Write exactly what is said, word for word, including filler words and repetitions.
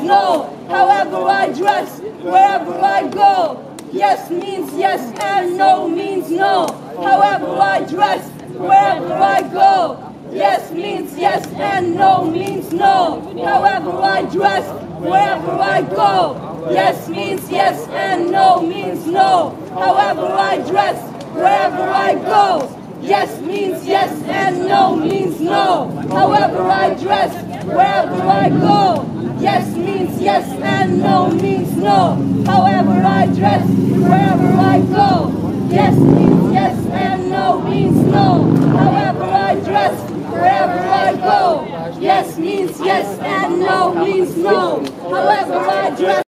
no. However I dress, wherever I go. Yes means yes and no means no. However I dress, wherever I go. Yes means yes and no means no. However I dress, wherever I go. Yes means yes and no means no. However I dress, wherever I go. Yes means yes and no means no. However I dress, wherever I go. Yes means yes and no means no. However I dress, wherever I go. Yes means